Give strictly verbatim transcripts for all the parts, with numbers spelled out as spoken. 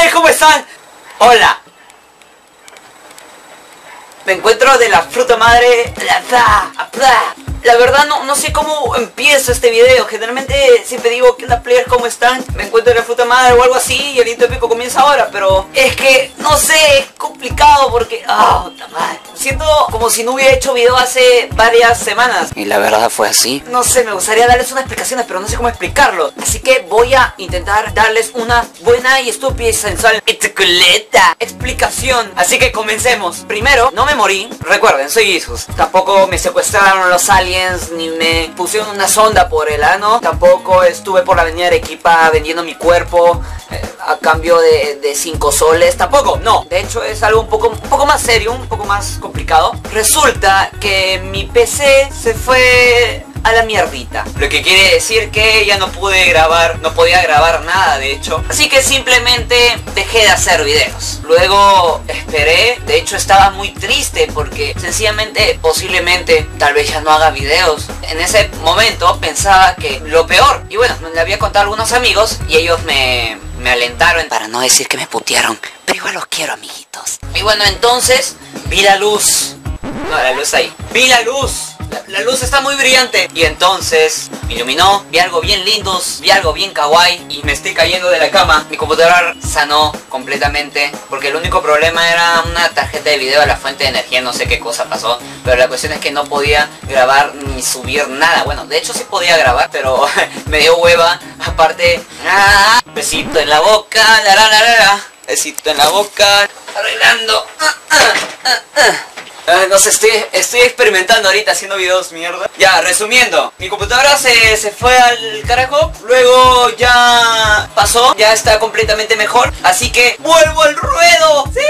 players, ¿cómo están? Hola. Me encuentro de la fruta madre. La verdad no, no sé cómo empiezo este video. Generalmente siempre digo que la players, ¿cómo están? Me encuentro de la fruta madre o algo así y el intro épico comienza ahora. Pero es que, no sé, es complicado porque... ¡Ah, oh, puta madre! Siento como si no hubiera hecho video hace varias semanas. Y la verdad fue así. No sé, me gustaría darles unas explicaciones, pero no sé cómo explicarlo. Así que voy a intentar darles una buena y estúpida y sensual explicación. Así que comencemos. Primero, no me morí. Recuerden, soy Jesus. Tampoco me secuestraron los aliens, ni me pusieron una sonda por el ano. Tampoco estuve por la avenida Arequipa vendiendo mi cuerpo eh, a cambio de cinco soles. Tampoco, no. De hecho es algo un poco, un poco más serio, un poco más complicado. Resulta que mi P C se fue a la mierdita, lo que quiere decir que ya no pude grabar, no podía grabar nada de hecho, así que simplemente dejé de hacer videos. Luego esperé, de hecho estaba muy triste porque sencillamente, posiblemente, tal vez ya no haga videos. En ese momento pensaba que lo peor, y bueno, me le había contado a algunos amigos y ellos me, me alentaron, para no decir que me putearon, pero igual los quiero, amiguitos. Y bueno, entonces vi la luz. No, la luz ahí. Vi la luz. La, la luz está muy brillante. Y entonces me iluminó. Vi algo bien lindo. Vi algo bien kawaii. Y me estoy cayendo de la cama. Mi computadora sanó completamente. Porque el único problema era una tarjeta de video a la fuente de energía. No sé qué cosa pasó. Pero la cuestión es que no podía grabar ni subir nada. Bueno, de hecho sí podía grabar. Pero me dio hueva. Aparte... ¡Ah! Besito en la boca. La, la, la, la, la. Besito en la boca. Arreglando. Ah, ah, ah, ah. Uh, no sé, estoy, estoy experimentando ahorita haciendo videos mierda. Ya, resumiendo, mi computadora se, se fue al carajo. Luego ya pasó, ya está completamente mejor. Así que vuelvo al ruedo. ¡Sí!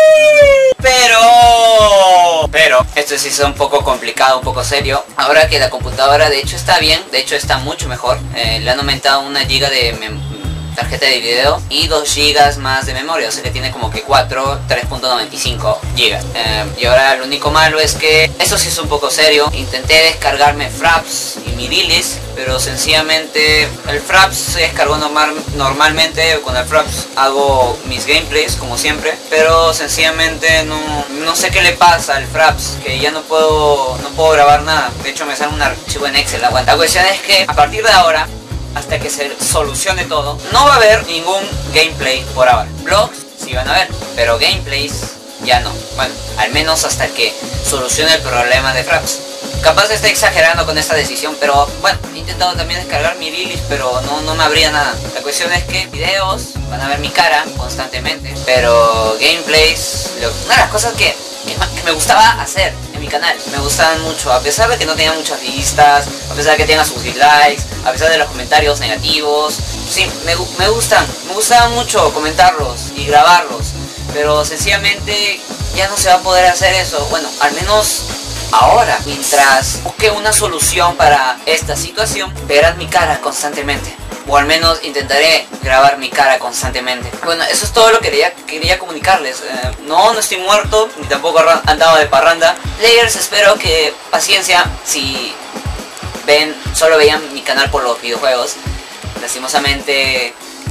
Pero... Pero, esto sí es un poco complicado, un poco serio. Ahora que la computadora de hecho está bien, de hecho está mucho mejor. eh, Le han aumentado una giga de memoria, tarjeta de video y dos gigas más de memoria, o sea que tiene como que cuatro, tres punto noventa y cinco gigas. Eh, y ahora lo único malo es que, esto sí es un poco serio, intenté descargarme Fraps y Mirilis, pero sencillamente el Fraps se descargó normal, normalmente. Con el Fraps hago mis gameplays como siempre, pero sencillamente no, no sé qué le pasa al Fraps, que ya no puedo, no puedo grabar nada. De hecho me sale un archivo en Excel, aguanta. La cuestión es que a partir de ahora, hasta que se solucione todo, no va a haber ningún gameplay por ahora. Vlogs sí van a haber, pero gameplays ya no. Bueno, al menos hasta que solucione el problema de Fraps. Capaz estoy exagerando con esta decisión, pero bueno, he intentado también descargar mi Mirilis, pero no, no me abría nada. La cuestión es que videos van a ver mi cara constantemente, pero gameplays, lo, una de las cosas que, que, que me gustaba hacer en mi canal, me gustaban mucho, a pesar de que no tenía muchas vistas, a pesar de que tenga sus dislikes, a pesar de los comentarios negativos. Sí, me, me gustan, me gustaba mucho comentarlos y grabarlos, pero sencillamente ya no se va a poder hacer eso. Bueno, al menos ahora, mientras busque una solución para esta situación, verás mi cara constantemente, o al menos intentaré grabar mi cara constantemente. Bueno, eso es todo lo que quería, quería comunicarles. eh, No, no estoy muerto, ni tampoco andaba de parranda. Players, espero que paciencia. Si ven, solo veían mi canal por los videojuegos, lastimosamente,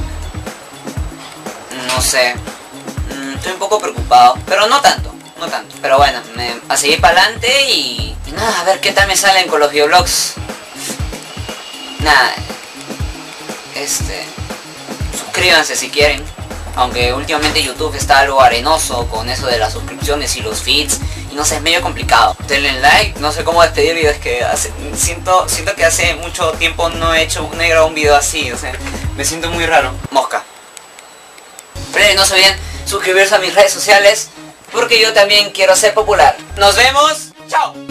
no sé, estoy un poco preocupado, pero no tanto. No tanto, pero bueno, me, a seguir para adelante y, y nada, a ver qué tal me salen con los videoblogs. Nada, este, suscríbanse si quieren, aunque últimamente YouTube está algo arenoso con eso de las suscripciones y los feeds, y no sé, es medio complicado. Denle like, no sé cómo despedir videos, que hace, siento, siento que hace mucho tiempo no he hecho, no he grabado un video así, o sea, me siento muy raro. Mosca. Pero no se olviden suscribirse a mis redes sociales, porque yo también quiero ser popular. Nos vemos. Chao.